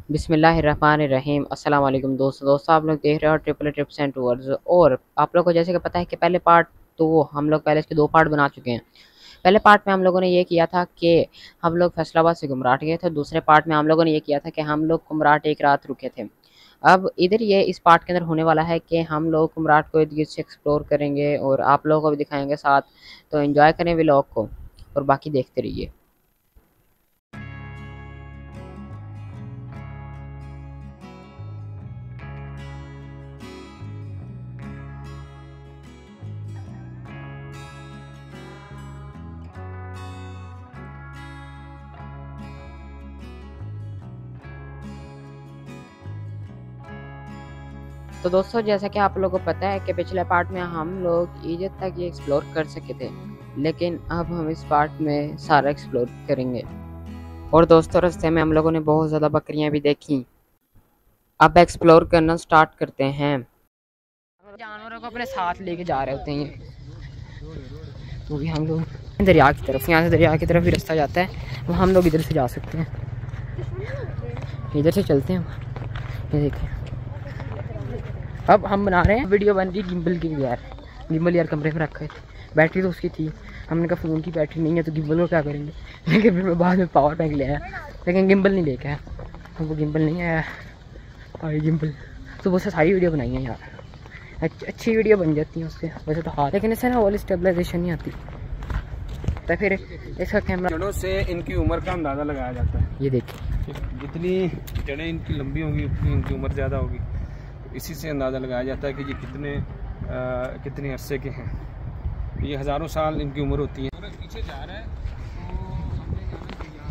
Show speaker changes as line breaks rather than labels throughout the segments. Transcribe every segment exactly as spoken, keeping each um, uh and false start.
बिस्मिल्लाहिर्रहमानिर्रहीम। अस्सलाम वालेकुम दोस्तों दोस्तों आप लोग देख रहे हो ट्रिपल ट्रिप्स एंड टूर्स। और आप लोग को जैसे कि पता है कि पहले पार्ट तो हम लोग पहले इसके दो पार्ट बना चुके हैं। पहले पार्ट में हम लोगों ने ये किया था कि हम लोग फैसलाबाद से गुमराट गए थे। दूसरे पार्ट में हम लोगों ने ये किया था कि हम लोग गुमराट एक रात रुके थे। अब इधर ये इस पार्ट के अंदर होने वाला है कि हम लोग गुमराट को इर्द गिर्द से एक्सप्लोर करेंगे और आप लोगों को भी दिखाएंगे साथ। तो एंजॉय करें व्लॉग को और बाकी देखते रहिए। तो दोस्तों जैसा कि आप लोगों को पता है कि पिछले पार्ट में हम लोग इजिप्ट तक ये एक्सप्लोर कर सके थे, लेकिन अब हम इस पार्ट में सारा एक्सप्लोर करेंगे। और दोस्तों रास्ते में हम लोगों ने बहुत ज़्यादा बकरियां भी देखी। अब एक्सप्लोर करना स्टार्ट करते हैं। जानवरों को अपने साथ लेके जा रहे होते हैं, तो भी हम लोग दरिया की तरफ, यहाँ से दरिया की तरफ ही रास्ता जाता है, वो हम लोग इधर से जा सकते हैं। इधर से चलते हैं। ये देखिए अब हम बना रहे हैं वीडियो बन रही गिम्बल की। यार गिम्बल यार कमरे में रखा है, बैटरी तो उसकी थी। हमने कहा फ़ोन की बैटरी नहीं है तो गिम्बल को क्या करेंगे, लेकिन फिर मैं बाद में पावर बैंक ले आया, लेकिन गिम्बल नहीं लेके आया। हमको गिम्बल नहीं आया और ये गिम्बल तो बहुत सारी वीडियो बनाई है यार, अच्छी वीडियो बन जाती है उससे वैसे तो हाथ, लेकिन इससे ना वाली स्टेबलाइजेशन नहीं आती। तो फिर इसका कैमरा
जड़ों से इनकी उम्र का अंदाज़ा लगाया जाता है।
ये देखिए
जितनी जड़ें इनकी लंबी होंगी उतनी इनकी उम्र ज़्यादा होगी। इसी से अंदाज़ा लगाया जाता है कि ये कितने आ, कितने अरसे के हैं। ये हज़ारों साल इनकी उम्र होती है। सूरज पीछे जा रहा है तो हमने जाना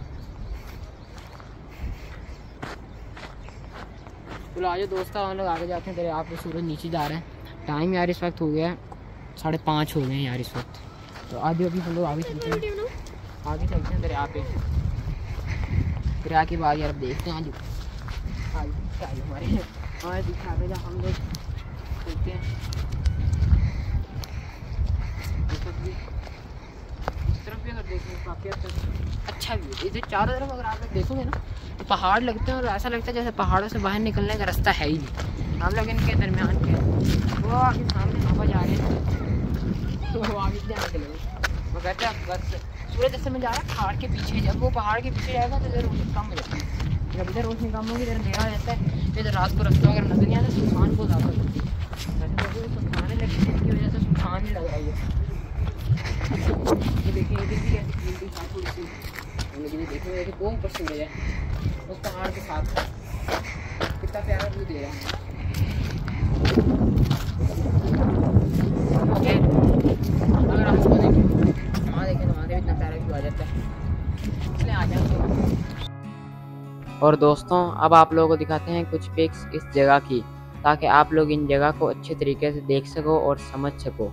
तो आज दोस्तों हम लोग आगे जाते हैं। दरिया पे सूरज नीचे जा रहे हैं। टाइम यार इस वक्त हो गया है साढ़े पाँच हो गए हैं यार इस वक्त। तो आज अभी हम लोग आगे चलते हैं, आगे चलते हैं दरिया पे। दरिया के बाद यार अब देखते हैं आज आज हमारे और दिखा भेजा हम लोग चलते हैं। इस तरफ भी अगर देखें काफ़ी अच्छा व्यू है। इधर चारों तरफ अगर आप लोग देखोगे ना तो पहाड़ लगते हैं और ऐसा लगता है जैसे पहाड़ों से बाहर निकलने का रास्ता है ही नहीं। हम लोग इनके दरमियान के वो आगे सामने हवा जा रहे हैं तो वो आगे जाने के लिए वो कहते हैं बस सूरज जैसे में जा रहा है पहाड़ के पीछे। जब वो पहाड़ के पीछे जाएगा तो इधर कम हो जाता है, जब इधर रोशनी कम होगी इधर अंधेरा रहता है। इधर रात को रास्ता वगैरह नजर नहीं आता, सुनसान बहुत ज़्यादा होती है। वैसे तो सुनसाने लगी इसकी वजह से सुनसान ही लग रही है। ये देखिए इधर भी ऐसी ग्रीनरी है थोड़ी सी, लेकिन ये देखिए देखिए बहुत ऊपर सूरज है उस पहाड़ के साथ, कितना प्यारा व्यू दे रहा है। अगर आप इसको देखें वहाँ देखें तो वहाँ से भी इतना प्यारा व्यू आ जाता है, इसलिए आ जाए। और दोस्तों अब आप लोगों को दिखाते हैं कुछ पिक्स इस जगह की, ताकि आप लोग इन जगह को अच्छे तरीके से देख सको और समझ सको।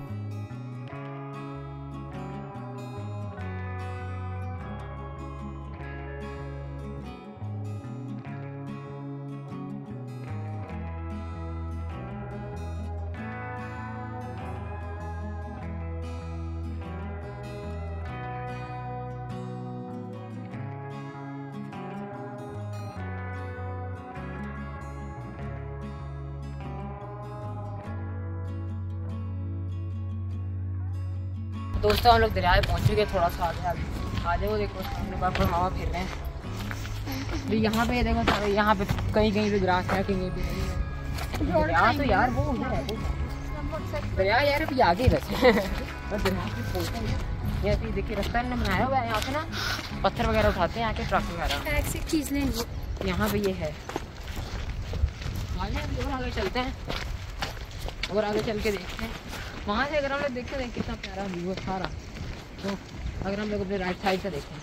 दोस्तों हम लोग दरिया पहुँच चुके, थोड़ा सा आगे आगे वो देखो सामने बार पर हवा फिर रहे हैं। तो यहाँ पे देखो सारे यहाँ पे कहीं कहीं पे ग्रास है, कहीं पे नहीं है। दरिया तो यार वो उधर है, वो दरिया यार अभी आगे बस और दरिया की फोटो ये देखिए रास्ता इन्होंने बनाया हुआ है। यहाँ पे ना पत्थर वगैरह उठाते हैं आके ट्रक वगैरह एक से चीज़ लेनी यहाँ पे ये है। आगे और आगे चलते हैं और आगे चल के देखते हैं वहाँ से। अगर हम लोग देखते हैं कितना प्यारा व्यू है सारा। तो अगर हम लोग अपने राइट साइड से देखें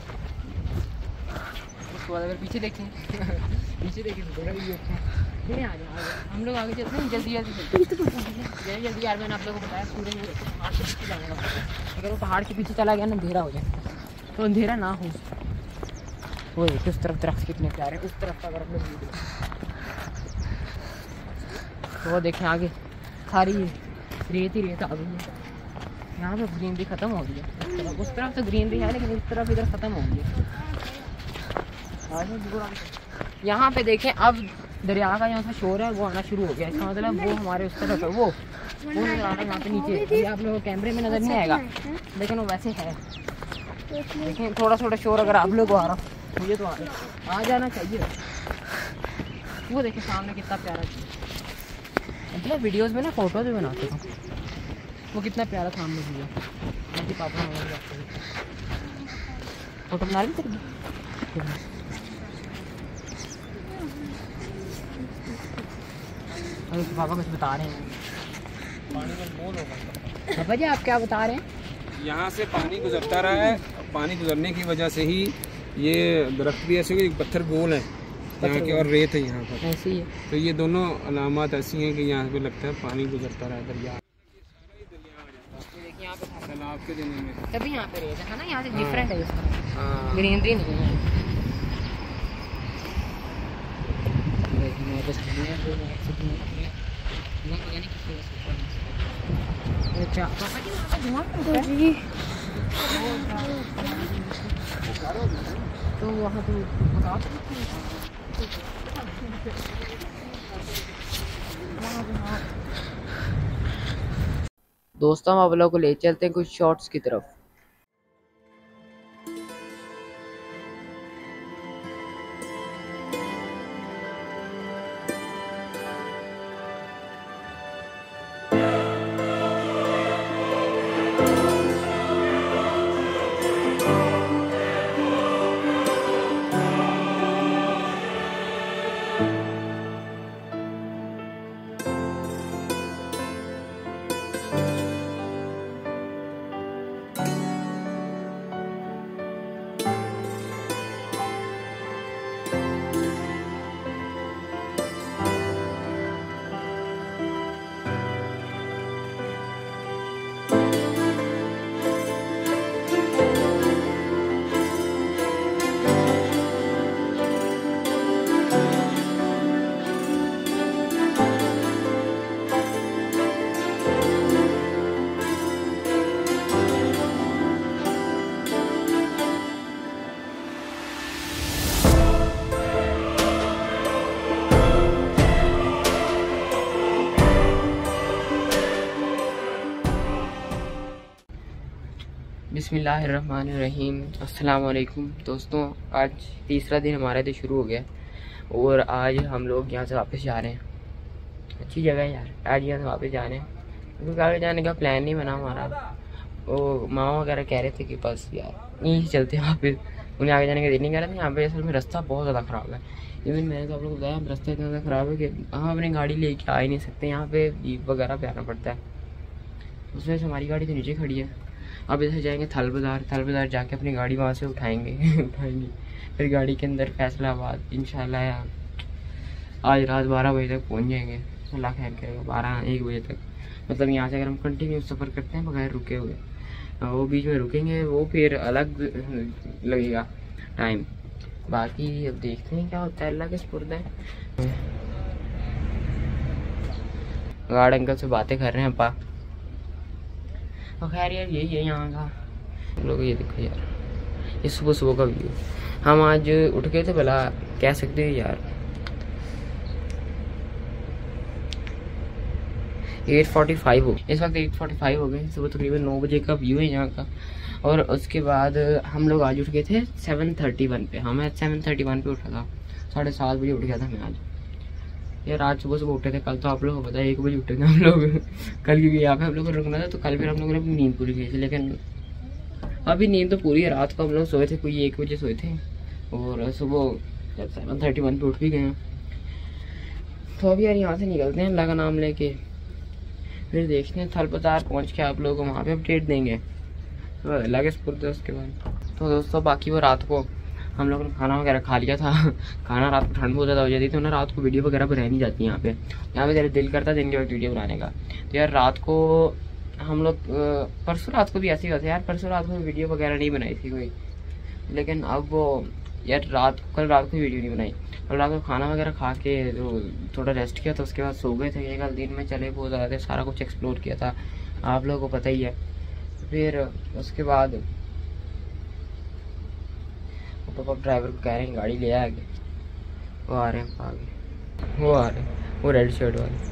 उसके बाद अगर पीछे देखें पीछे देखें तो बड़ा व्यू अच्छा है। फिर आ जाए हम लोग आगे चलते हैं जल्दी जल्दी चलते जल्दी जल्दी। यार मैंने आप लोगों को बताया सूरज पहाड़ के पीछे जाने का, अगर वो पहाड़ के पीछे चला गया ना अंधेरा हो जाए, तो अंधेरा ना हो। वो देखिए उस तरफ दरख्त कितने प्यारे, उस तरफ अगर हम लोग तो वो देखें आगे सारी रेत ही रेत आ गई है। यहाँ पे ग्रीनरी ख़त्म हो गई है, उस तरफ तो ग्रीनरी है लेकिन इस तरफ इधर ख़त्म हो गई है। यहाँ पे देखें अब दरिया का यहाँ से शोर है वो आना शुरू हो गया। इसका मतलब वो हमारे उस तरफ है, वो वो नजर आ रहा है यहाँ पे नीचे। ये आप लोगों को कैमरे में नजर नहीं आएगा लेकिन वो वैसे है। देखें थोड़ा थोड़ा शोर अगर आप लोग को आ रहा मुझे तो आ रहा आ जाना चाहिए। वो देखें सामने कितना प्यारा मतलब वीडियोस में ना फोटोज भी बनाते हैं। वो कितना प्यारा सामने भी है। पापा फोटो बना ली तेरी? अरे पापा कुछ बता रहे हैं।
पानी का मोल होगा।
पापा जी आप क्या बता रहे हैं?
यहाँ से पानी गुजरता रहा है, पानी गुजरने की वजह से ही ये दरख्त भी ऐसे पत्थर गोल है यहाँ के और रेत है यहाँ पर
ऐसे ही है।
तो ये दोनों अलामत ऐसी हैं कि यहाँ पे लगता है पानी गुजरता रहा है दरिया। तालाब के दिन में
तभी यहाँ पे रेत है ना, यहाँ से डिफरेंट है इसका ग्रीनरी नहीं है। अच्छा पापा जी वहाँ पे धुआं होता है तो वहाँ तो बता दोस्तों हम आप लोगों को ले चलते हैं कुछ शॉर्ट्स की तरफ। बिस्मिल्लाहिर्रहमानिर्रहीम। अस्सलाम वालेकुम दोस्तों, आज तीसरा दिन हमारा तो शुरू हो गया और आज हम लोग यहाँ से वापस जा रहे हैं। अच्छी जगह है यार, आज यहाँ से वापस जा रहे हैं क्योंकि आगे जाने का प्लान नहीं बना हमारा। वो मामा वगैरह कह रहे थे कि बस यार यहीं से चलते हैं वापस, उन्हें आगे जाने का दिल नहीं कह रहे थे। यहाँ पे असल में रास्ता बहुत ज़्यादा ख़राब है। इवन मैंने तो आप लोग को बताया रास्ता इतना ज़्यादा ख़राब है कि हम अपनी गाड़ी लेके आ ही नहीं सकते। यहाँ पे जीप वगैरह पे आना पड़ता है। उसमें से हमारी गाड़ी तो नीचे खड़ी है। अब इधर जाएंगे थल बाज़ार, थल बाज़ार जाके अपनी गाड़ी वहाँ से उठाएंगे उठाएंगे फिर गाड़ी के अंदर फैसलाबाद इंशाल्लाह आज रात बारह बजे तक पहुँच जाएंगे। अल्लाह खैर करेगा, बारह एक बजे तक। मतलब यहाँ से अगर हम कंटिन्यू सफ़र करते हैं बगैर रुके हुए, वो बीच में रुकेंगे वो फिर अलग लगेगा टाइम। बाकी अब देखते हैं क्या होता है, अल्लाह के सुपुर्द है। गार्ड अंकल से बातें कर रहे हैं पा। तो खैर यार यही है यहाँ का लोग। ये देखो यार, ये सुबह सुबह का व्यू। हम आज उठ गए थे भला कह सकते हैं यार एट फोर्टी फाइव हो इस वक्त एट फोर्टी फाइव हो गए। सुबह तकरीबन नौ बजे का व्यू है यहाँ का। और उसके बाद हम लोग आज उठ गए थे सेवन थर्टी वन पे। हाँ मैं सेवन थर्टी वन पे उठा था, साढ़े सात बजे उठ गया था मैं आज। यार आज सुबह सुबह उठे थे, कल तो आप लोगों को पता है एक बजे उठे थे हम लोग कल क्योंकि यहाँ पे हम लोग को रुकना था तो कल फिर हम लोगों ने अपनी नींद पूरी की थी। लेकिन अभी नींद तो पूरी है, रात को हम लोग सोए थे कोई एक बजे सोए थे और सुबह जब सेवन थर्टी वन पे उठ भी गए। तो अभी यार यहाँ से निकलते हैं अल्लाह का नाम लेके, फिर देखते हैं थल बाज़ार पहुँच के आप लोगों को वहाँ पर अपडेट देंगे तो अल्लाह के सुपुर्द है। उसके बाद तो दोस्तों बाकी वो रात को हम लोगों ने खाना वगैरह खा लिया था। खाना रात को ठंड बहुत ज़्यादा हो जाती तो ना रात को वीडियो वगैरह बनाई नहीं जाती यहाँ पे। यहाँ पे ज़रा दिल करता दिन के वक्त वीडियो बनाने का। तो यार रात को हम लोग परसों रात को भी ऐसे ही होता है यार, परसों रात को वीडियो वगैरह नहीं बनाई थी कोई। लेकिन अब वो यार रात कल रात को वीडियो नहीं बनाई। कल रात को खाना वगैरह खा के तो थोड़ा रेस्ट किया था, उसके बाद सो गए थे। कल दिन में चले बहुत ज़्यादा, सारा कुछ एक्सप्लोर किया था, आप लोगों को पता ही है। फिर उसके बाद पापा ड्राइवर को कह रहे हैं गाड़ी ले आएंगे वो आ रहे हैं आगे, वो आ रहे हैं, वो रेड शर्ट वाले।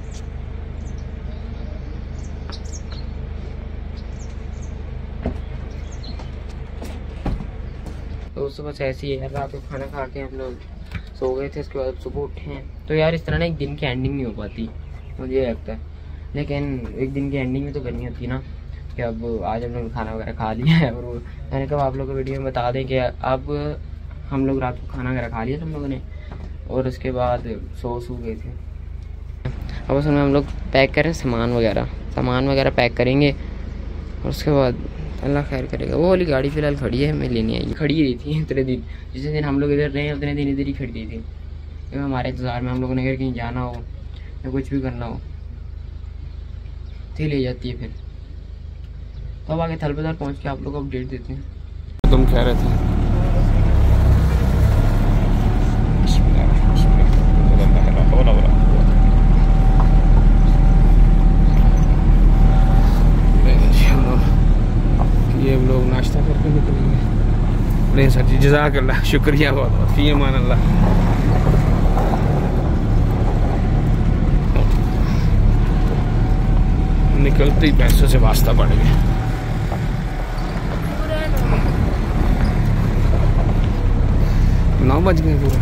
तो उससे बस ऐसे ही है, रात को खाना खा के हम लोग सो गए थे, उसके बाद सुबह उठे हैं। तो यार इस तरह ना एक दिन की एंडिंग नहीं हो पाती, मुझे लगता है। लेकिन एक दिन की एंडिंग में तो करनी होती है ना, कि अब आज हम लोग खाना वगैरह खा लिया है। और वो मैंने कहा आप लोगों को वीडियो में बता दें कि अब हम लोग रात को खाना वगैरह खा लिया हम लोगों ने, और उसके बाद सो सो गए थे। अब उसमें हम लोग पैक करें सामान वगैरह, सामान वगैरह पैक करेंगे, और उसके बाद अल्लाह खैर करेगा। वो वाली गाड़ी फ़िलहाल खड़ी है, हमें लेनी आई, खड़ी रही थी इतने दिन, जितने दिन हम लोग इधर रहे उतने दिन इधर ही खड़ी रही थी। तो हमारे इंतज़ार में हम लोगों ने अगर कहीं जाना हो या कुछ भी करना हो तो ले जाती है फिर। तो अब आगे थल बाज़ार पहुँच के आप लोग को अपडेट देते हैं।
तुम कह रहे थे ये लोग नाश्ता करके निकलेंगे। नहीं सर जी, जज़ाकल्लाह, शुक्रिया बहुत बहुत, फ़ी अमान अल्लाह। निकलते ही पैसों से वास्ता पड़ गया। नौ बज गए पूरा।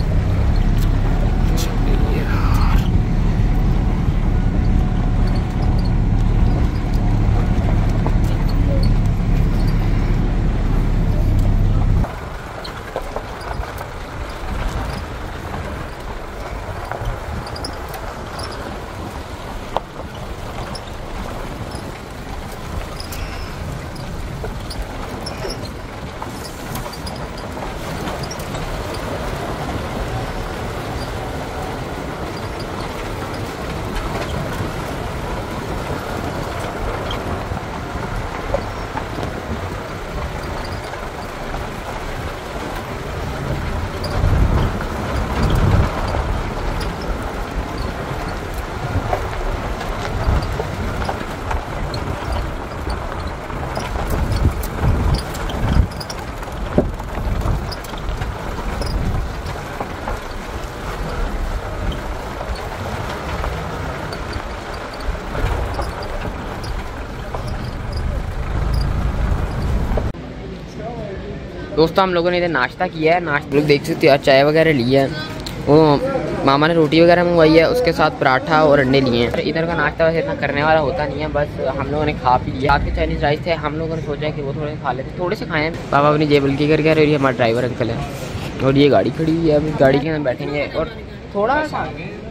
दोस्तों हम लोगों ने इधर नाश्ता किया है, नाश्ता लोग देख सकते हो यार, चाय वगैरह ली है। वो मामा ने रोटी वगैरह मंगवाई है, उसके साथ पराठा और अंडे लिए हैं। इधर का नाश्ता वैसे इतना करने वाला होता नहीं है, बस हम लोगों ने खा पी लिया। रात के चाइनीज़ राइस थे, हम लोगों ने सोचा कि वो थोड़े खा लेते, थोड़े से खाए हैं। पापा अपनी जेब हल्की करके, और ये हमारा ड्राइवर अंकल है, और ये गाड़ी खड़ी हुई है, अभी गाड़ी के अंदर बैठेंगे और थोड़ा सा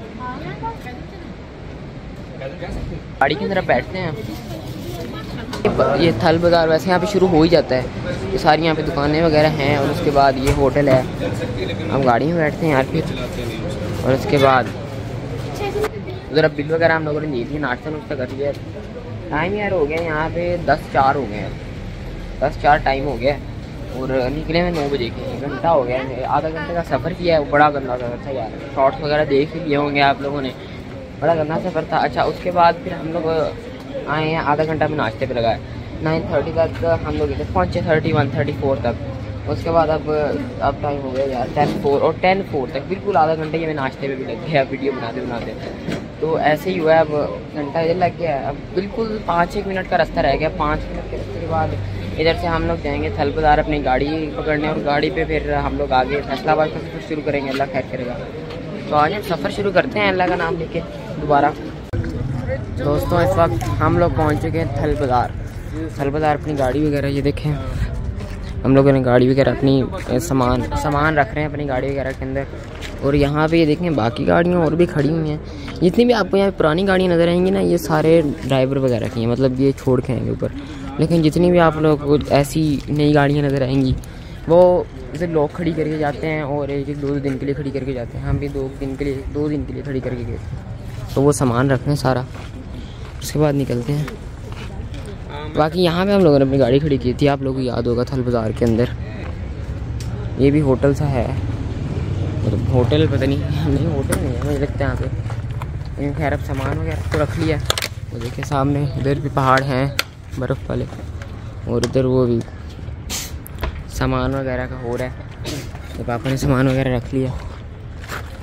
गाड़ी के अंदर बैठते हैं। ये थल बाज़ार वैसे यहाँ पे शुरू हो ही जाता है, ये सारी यहाँ पे दुकानें वगैरह हैं, और उसके बाद ये होटल है। हम गाड़ी में बैठते हैं यार फिर, और उसके बाद उधर अब बिल वगैरह हम लोगों ने दी थी, नाश्ता नुश्ता कर लिया। टाइम यार हो गया यहाँ पे दस चार हो गए हैं, दस चार टाइम हो गया, और निकले में नौ बजे के, घंटा हो गया है। आधा घंटे का सफ़र किया है, बड़ा गंदा सफ़र था यार। शॉर्ट्स वगैरह देख ही लिए होंगे आप लोगों ने, बड़ा गंदा सफ़र था। अच्छा उसके बाद फिर हम लोग आए हैं, आधा घंटा में नाश्ते पे लगाया, नाइन थर्टी तक हम लोग इधर पहुँचे, थर्टी वन थर्टी फोर तक। उसके बाद अब अब टाइम हो गया यार टेन फोर, और टेन फोर तक बिल्कुल आधा घंटे ये मैं नाश्ते पे भी लग गया वीडियो बनाते बनाते। तो ऐसे ही हुआ है, अब घंटा इधर लग गया है, अब बिल्कुल पाँच एक मिनट का रास्ता रह गया। पाँच मिनट के रास्ते के बाद इधर से हम लोग जाएंगे थल बाज़ार अपनी गाड़ी पकड़ने, और गाड़ी पे फिर हम लोग आगे फैसलाबाद का सफ़र शुरू करेंगे, अल्लाह खैर करेगा। तो आज हम सफ़र शुरू करते हैं अल्लाह का नाम लेके दोबारा। दोस्तों इस वक्त हम लोग पहुँच चुके हैं थल बाज़ार। थल बाज़ार अपनी गाड़ी वगैरह ये देखें, हम लोगों ने गाड़ी वगैरह अपनी सामान सामान रख रहे हैं अपनी गाड़ी वगैरह के अंदर। और यहाँ पे ये देखें बाकी गाड़ियाँ और भी खड़ी हुई हैं। जितनी भी आपको यहाँ पुरानी गाड़ियाँ नज़र आएंगी ना, ये सारे ड्राइवर वगैरह की हैं, मतलब ये छोड़ के आएंगे ऊपर। लेकिन जितनी भी आप लोग को ऐसी नई गाड़ियाँ नज़र आएंगी, वो इधर लोग खड़ी करके जाते हैं, और एक एक दो दो दिन के लिए खड़ी करके जाते हैं। हम भी दो दिन के लिए दो दिन के लिए खड़ी करके गए थे। तो वो सामान रखते हैं सारा, उसके बाद निकलते हैं। बाकी यहाँ पे हम लोगों ने अपनी गाड़ी खड़ी की थी, आप लोगों को याद होगा थल बाज़ार के अंदर ये भी होटल सा है, मतलब होटल पता नहीं नहीं होटल नहीं है मुझे लगता है यहाँ पे। इन खैर अब सामान वगैरह तो रख लिया। वो देखिए सामने इधर भी पहाड़ हैं बर्फ़ वाले, और इधर वो भी सामान वगैरह का हो रहा है। तो पापा ने सामान वगैरह रख लिया।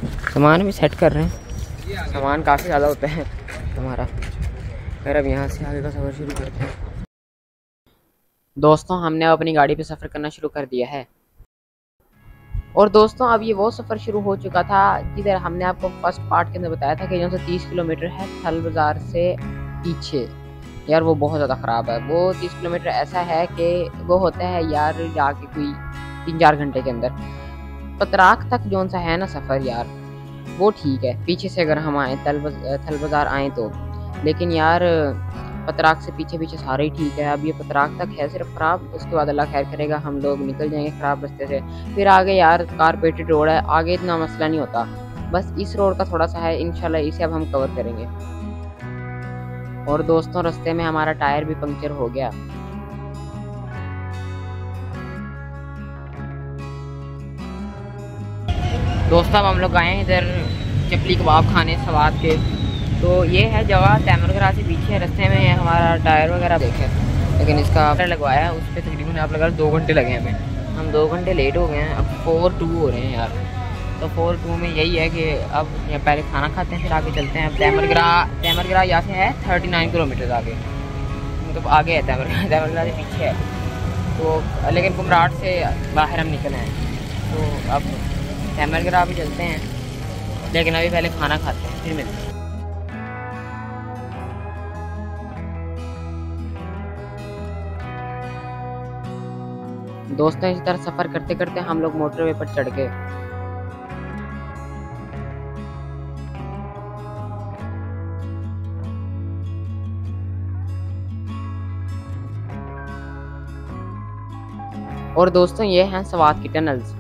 सामान भी सेट कर रहे हैं, सामान काफ़ी ज़्यादा होता है हमारा। फिर अब यहाँ से आगे का सफ़र शुरू करते हैं। दोस्तों हमने अपनी गाड़ी पे सफ़र करना शुरू कर दिया है। और दोस्तों अब ये वो सफ़र शुरू हो चुका था जिधर हमने आपको फर्स्ट पार्ट के अंदर बताया था कि जो से तीस किलोमीटर है थल बाज़ार से पीछे। यार वो बहुत ज़्यादा ख़राब है। वो तीस किलोमीटर ऐसा है कि वो होता है यार जाके कोई तीन चार घंटे के अंदर। पतराक तक जो सा है ना सफ़र यार वो ठीक है, पीछे से अगर हम आएँ तल थल बाज़ार आएँ तो। लेकिन यार पतराक से पीछे पीछे सारे ही ठीक है। अब ये पतराक तक है सिर्फ ख़राब, उसके बाद अल्लाह खैर करेगा हम लोग निकल जाएंगे ख़राब रास्ते से। फिर आगे यार कारपेटेड रोड है, आगे इतना मसला नहीं होता, बस इस रोड का थोड़ा सा है। इंशाल्लाह इसे अब हम कवर करेंगे। और दोस्तों रास्ते में हमारा टायर भी पंक्चर हो गया। दोस्तों अब हम लोग आए हैं इधर चपली कबाब खाने सवाद के। तो ये है जगह तैमूरगरा से पीछे रास्ते में है हमारा टायर वगैरह देखें। लेकिन इसका लगवाया उस पर तकरीबन आप लगा दो घंटे लगे हमें, हम दो घंटे लेट हो गए हैं। अब फोर टू हो रहे हैं यार। तो फोर टू में यही है कि अब यहाँ पहले खाना खाते हैं फिर आगे चलते हैं। अब तैमूरगरा तैमूरगरा यहाँ से है थर्टी नाइन किलोमीटर आगे, मतलब आगे है तैमूरगरा, तैमूरगरा से पीछे है। तो लेकिन कुमराट से बाहर हम निकले हैं। तो अब तैमूरगरा भी चलते हैं, लेकिन अभी पहले खाना खाते हैं फिर मिलते हैं। दोस्तों इसी तरह सफ़र करते करते हम लोग मोटरवे पर चढ़ गए। और दोस्तों ये हैं सवात की टनल्स।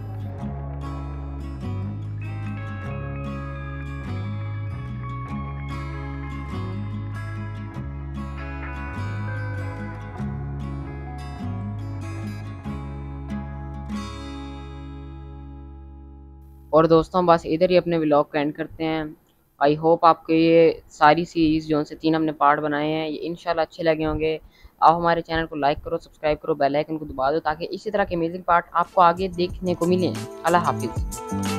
और दोस्तों बस इधर ही अपने व्लॉग को एंड करते हैं। आई होप आपको ये सारी सीरीज़ जो से तीन हमने पार्ट बनाए हैं ये इंशाल्लाह अच्छे लगे होंगे। आप हमारे चैनल को लाइक करो, सब्सक्राइब करो, बेल आइकन को दबा दो ताकि इसी तरह के अमेजिंग पार्ट आपको आगे देखने को मिलें। अल्लाह हाफिज़।